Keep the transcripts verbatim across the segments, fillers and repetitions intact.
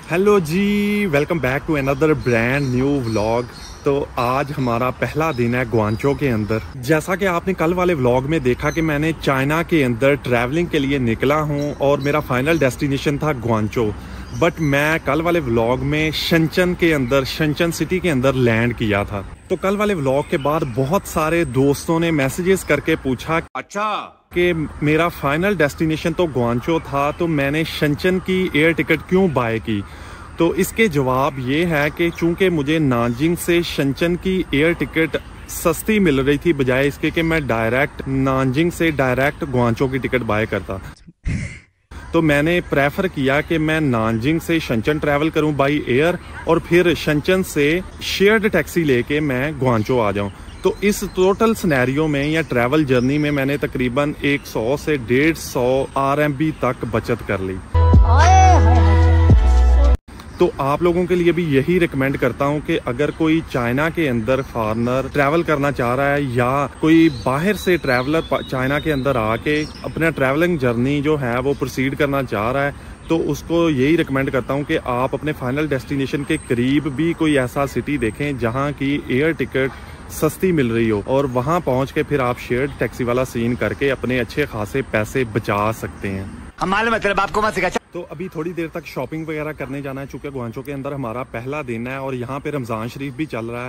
Hello जी, welcome back to another brand new vlog. तो आज हमारा पहला दिन है ग्वांचो के अंदर। जैसा कि आपने कल वाले व्लॉग में देखा कि मैंने चाइना के अंदर ट्रैवलिंग के लिए निकला हूं और मेरा फाइनल डेस्टिनेशन था ग्वांचो। बट मैं कल वाले व्लॉग में शनचन के अंदर शनचन सिटी के अंदर लैंड किया था। तो कल वाले व्लॉग के बाद बहुत सारे दोस्तों ने मैसेजेस करके पूछा अच्छा कि मेरा फाइनल डेस्टिनेशन तो ग्वांचो था, तो मैंने शनचन की एयर टिकट क्यों बाय की। तो इसके जवाब ये है कि चूंकि मुझे नानजिंग से शनचन की एयर टिकट सस्ती मिल रही थी, बजाय इसके कि मैं डायरेक्ट नानजिंग से डायरेक्ट ग्वांचो की टिकट बाय करता, तो मैंने प्रेफर किया कि मैं नानजिंग से शनचन ट्रैवल करूं बाई एयर और फिर शनचन से शेयर्ड टैक्सी लेके मैं ग्वांचो आ जाऊं। तो इस टोटल सिनेरियो में या ट्रैवल जर्नी में मैंने तकरीबन सौ से डेढ़ सौ आरएमबी तक बचत कर ली। तो आप लोगों के लिए भी यही रिकमेंड करता हूं कि अगर कोई चाइना के अंदर फॉरेनर ट्रैवल करना चाह रहा है या कोई बाहर से ट्रैवलर चाइना के अंदर आके अपना ट्रैवलिंग जर्नी जो है वो प्रोसीड करना चाह रहा है, तो उसको यही रिकमेंड करता हूं कि आप अपने फाइनल डेस्टिनेशन के करीब भी कोई ऐसा सिटी देखें जहां की एयर टिकट सस्ती मिल रही हो और वहां पहुंच के फिर आप शेयर्ड टैक्सी वाला सीन करके अपने अच्छे खासे पैसे बचा सकते हैं। हमारे मतलब आपको मत सिखा। तो अभी थोड़ी देर तक शॉपिंग वगैरह करने जाना है, चूंकि ग्वांचो के अंदर हमारा पहला दिन है और यहाँ पे रमज़ान शरीफ भी चल रहा है।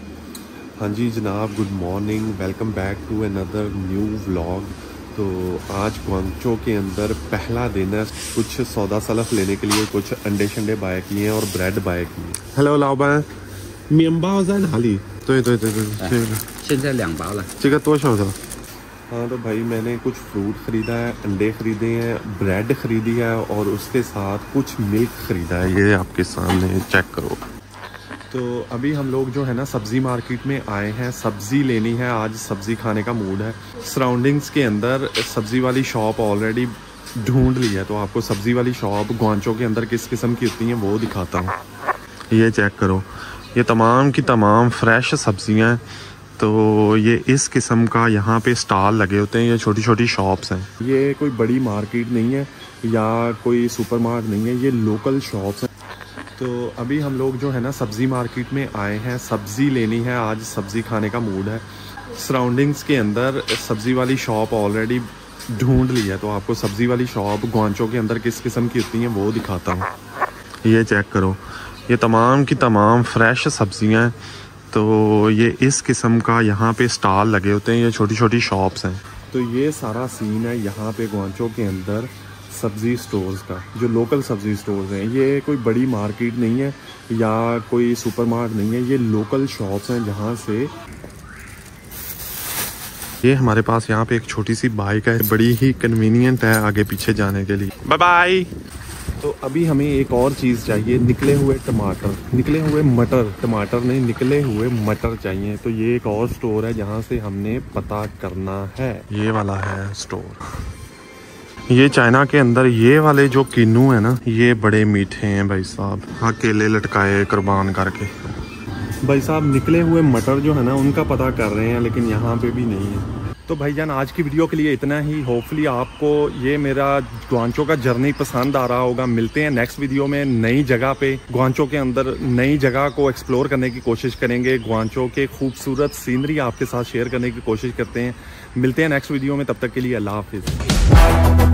हाँ जी जनाब, good morning, welcome back to another new vlog. तो आज ग्वांचो के अंदर पहला दिन है। कुछ सौदा सलफ लेने के लिए कुछ अंडे शंडे बाय किए हैं और ब्रेड बाय किए। हेलो लाओ बाय 面包在哪里？对对对对，这个现在两包了。 这个多少的？ हाँ तो भाई मैंने कुछ फ्रूट ख़रीदा है, अंडे ख़रीदे हैं, ब्रेड ख़रीदी है और उसके साथ कुछ मिल्क ख़रीदा है। ये आपके सामने चेक करो। तो अभी हम लोग जो है ना सब्ज़ी मार्केट में आए हैं, सब्ज़ी लेनी है। आज सब्ज़ी खाने का मूड है। सराउंडिंग्स के अंदर सब्ज़ी वाली शॉप ऑलरेडी ढूंढ ली है, तो आपको सब्ज़ी वाली शॉप ग्वांचो के अंदर किस किस्म की होती हैं वो दिखाता हूँ। ये चेक करो, ये तमाम की तमाम फ्रेश सब्ज़ियाँ हैं। तो ये इस किस्म का यहाँ पे स्टॉल लगे होते हैं। ये छोटी छोटी शॉप्स हैं। ये कोई बड़ी मार्केट नहीं है या कोई सुपरमार्केट नहीं है, ये लोकल शॉप्स हैं। तो अभी हम लोग जो है ना सब्ज़ी मार्केट में आए हैं, सब्ज़ी लेनी है। आज सब्ज़ी खाने का मूड है। सराउंडिंग्स के अंदर सब्ज़ी वाली शॉप ऑलरेडी ढूंढ ली है, तो आपको सब्ज़ी वाली शॉप ग्वांचो के अंदर किस किस्म की होती हैं वो दिखाता हूँ। ये चेक करो, ये तमाम की तमाम फ्रेश सब्ज़ियाँ हैं। तो ये इस किस्म का यहाँ पे स्टॉल लगे होते हैं। ये छोटी छोटी शॉप्स हैं। तो ये सारा सीन है यहाँ पे ग्वांचो के अंदर सब्ज़ी स्टोर्स का, जो लोकल सब्ज़ी स्टोर्स हैं। ये कोई बड़ी मार्केट नहीं है या कोई सुपरमार्केट नहीं है, ये लोकल शॉप्स हैं जहाँ से। ये हमारे पास यहाँ पे एक छोटी सी बाइक है, बड़ी ही कन्वीनियंट है आगे पीछे जाने के लिए। Bye bye. तो अभी हमें एक और चीज़ चाहिए, निकले हुए टमाटर, निकले हुए मटर, टमाटर नहीं निकले हुए मटर चाहिए। तो ये एक और स्टोर है जहाँ से हमने पता करना है। ये वाला है स्टोर। ये चाइना के अंदर ये वाले जो किन्नू है ना, ये बड़े मीठे हैं भाई साहब, अकेले लटकाए कुर्बान करके। भाई साहब निकले हुए मटर जो है ना उनका पता कर रहे हैं, लेकिन यहाँ पे भी नहीं है। तो भाईजान आज की वीडियो के लिए इतना ही। होपफुली आपको ये मेरा ग्वांचो का जर्नी पसंद आ रहा होगा। मिलते हैं नेक्स्ट वीडियो में नई जगह पे। ग्वांचो के अंदर नई जगह को एक्सप्लोर करने की कोशिश करेंगे। ग्वांचो के खूबसूरत सीनरी आपके साथ शेयर करने की कोशिश करते हैं। मिलते हैं नेक्स्ट वीडियो में, तब तक के लिए अल्लाह हाफिज़।